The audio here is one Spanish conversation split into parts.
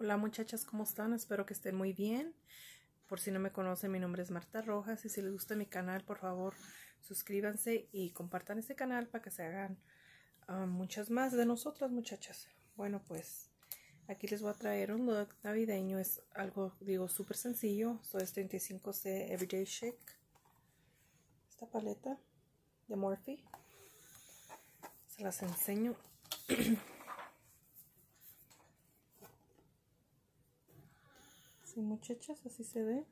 Hola muchachas, ¿cómo están? Espero que estén muy bien. Por si no me conocen, mi nombre es Marta Rojas y si les gusta mi canal, por favor, suscríbanse y compartan este canal para que se hagan muchas más de nosotras, muchachas. Bueno, pues aquí les voy a traer un look navideño. Es algo, digo, súper sencillo. Esto es 35C Everyday Chic. Esta paleta de Morphe. Se las enseño. Sí, muchachas, así se ve.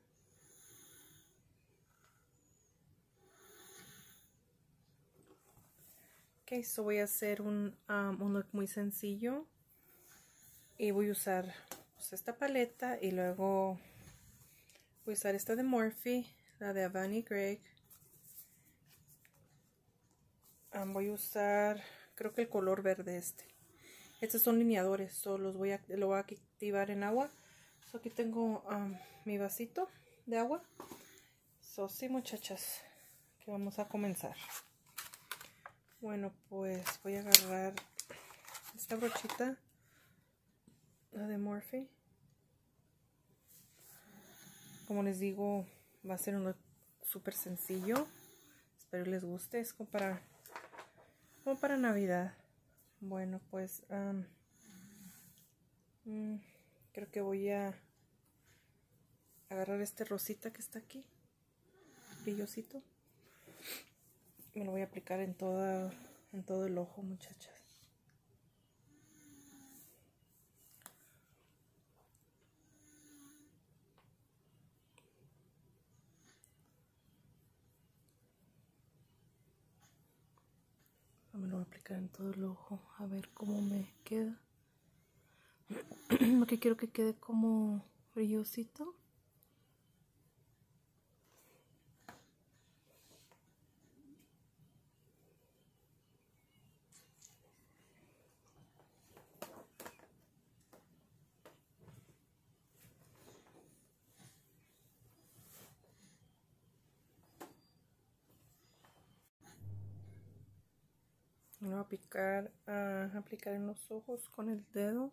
Ok, so voy a hacer un look muy sencillo. Y voy a usar pues, esta paleta y luego voy a usar esta de Morphe, la de Avani Greg. Voy a usar, creo que el color verde este. Estos son lineadores, so lo voy a activar en agua. So aquí tengo mi vasito de agua. So sí, muchachas, que vamos a comenzar. Bueno, pues voy a agarrar esta brochita, la de Morphe. Como les digo, va a ser un look súper sencillo. Espero les guste. Es como para Navidad. Bueno, pues creo que voy a agarrar este rosita que está aquí, brillosito. Me lo voy a aplicar en todo el ojo, muchachas. Me lo voy a aplicar en todo el ojo, a ver cómo me queda. Lo que quiero que quede como brillosito. Me lo voy a aplicar en los ojos con el dedo.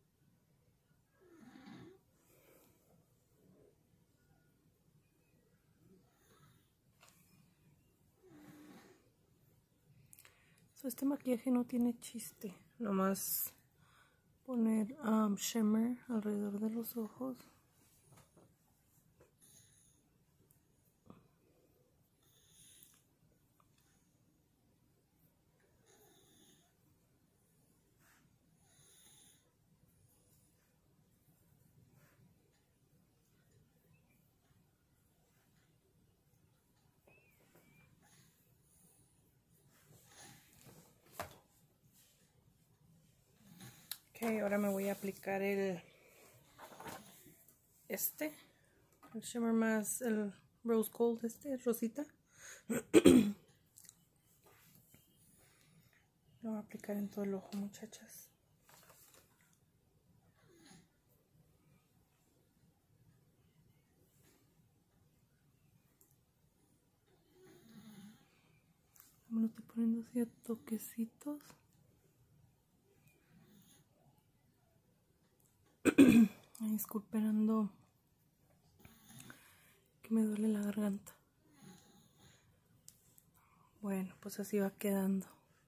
Este maquillaje no tiene chiste, nomás poner shimmer alrededor de los ojos. Ok, ahora me voy a aplicar el shimmer más el rose gold, rosita. Lo voy a aplicar en todo el ojo, muchachas. Me lo estoy poniendo así a toquecitos. Ay, disculpen, que me duele la garganta. Bueno, pues así va quedando.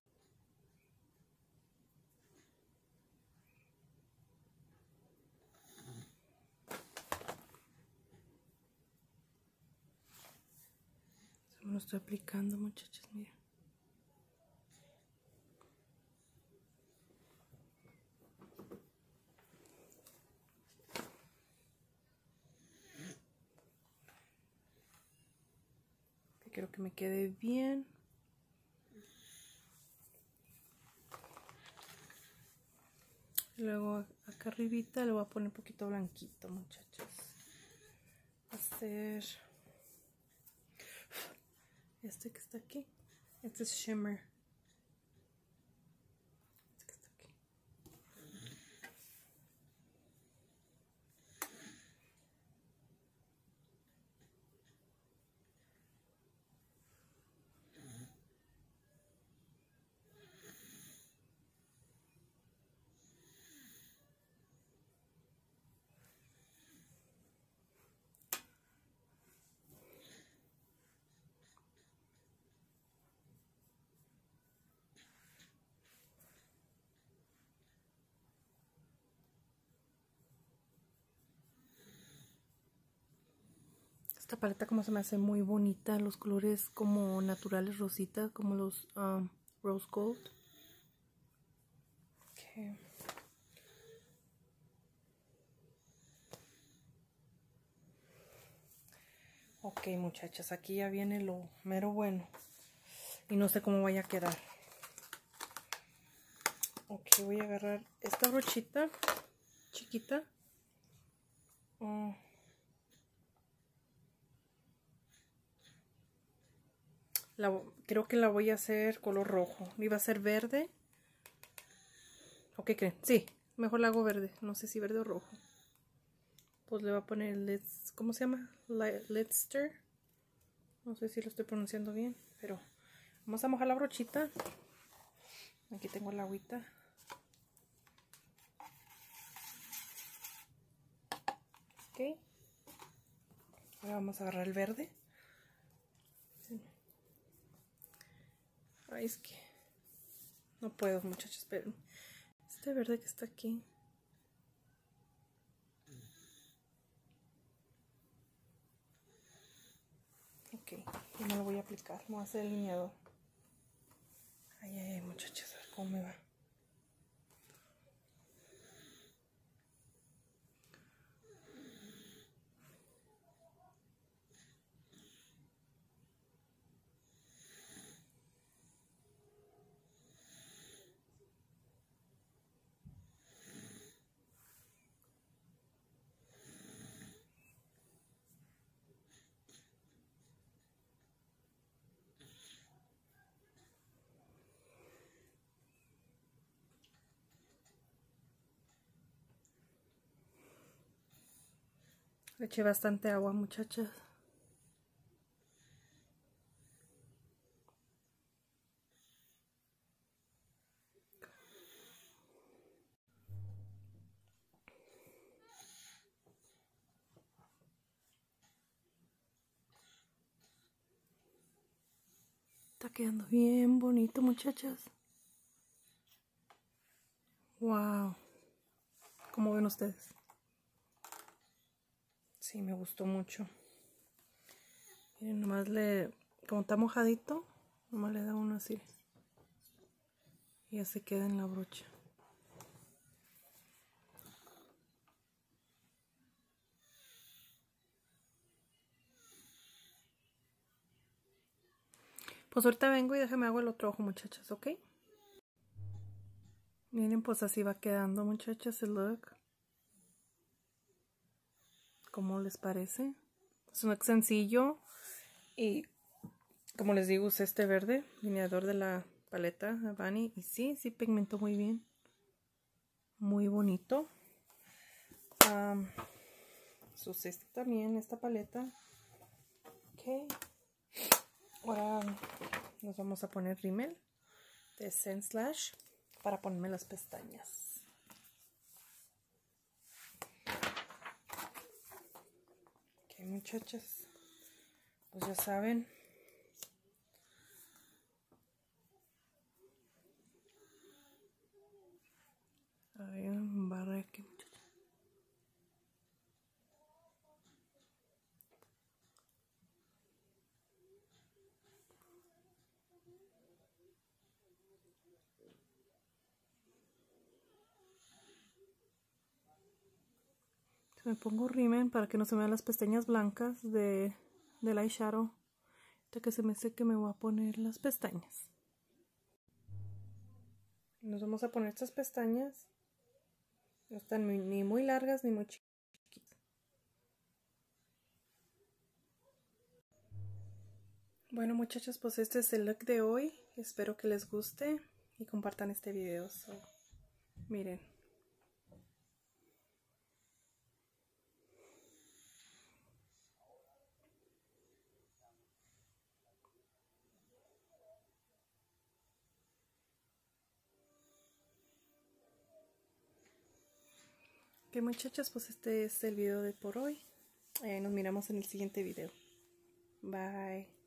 Me lo estoy aplicando, muchachas, miren. Quiero que me quede bien. Luego acá arribita le voy a poner un poquito blanquito, muchachas. Va a ser este que está aquí. Este es shimmer. Este que está aquí. Esta paleta como se me hace muy bonita, los colores como naturales rositas, como los rose gold. Okay. Ok, muchachas, aquí ya viene lo mero bueno. Y no sé cómo vaya a quedar. Ok, voy a agarrar esta brochita chiquita. Creo que la voy a hacer color rojo. Iba a ser verde. ¿O qué creen? Sí, mejor la hago verde. No sé si verde o rojo. Pues le voy a poner ¿cómo se llama? Leicester. No sé si lo estoy pronunciando bien, pero vamos a mojar la brochita. Aquí tengo la agüita. Ok. Ahora vamos a agarrar el verde. Ay, es que no puedo, muchachos, esperen. Este verde que está aquí. Ok, y me lo voy a aplicar. Voy a hacer el lineador. Ay, ay, muchachos, a ver cómo me va. Le eché bastante agua, muchachas. Está quedando bien bonito, muchachas. Wow. ¿Cómo ven ustedes? Sí, me gustó mucho. Miren, nomás como está mojadito, nomás le da uno así. Y ya se queda en la brocha. Pues ahorita vengo y déjame hago el otro ojo, muchachas, ¿ok? Miren, pues así va quedando, muchachas, el look. ¿Cómo les parece? Es un look sencillo. Y como les digo, usé este verde, lineador de la paleta Avani. Y sí pigmentó muy bien. Muy bonito. Usé también esta paleta. Ok. Ahora nos vamos a poner rímel de Sense Lash para ponerme las pestañas. Ok, muchachas, pues ya saben. A ver, barra aquí, muchachas. Me pongo rímel para que no se me vean las pestañas blancas del eyeshadow. Hasta que se me seque me voy a poner las pestañas. Nos vamos a poner estas pestañas. No están ni muy largas ni muy chiquitas. Bueno, muchachos, pues este es el look de hoy. Espero que les guste y compartan este video. Miren. Ok, muchachas, pues este es el video de por hoy. Nos miramos en el siguiente video. Bye.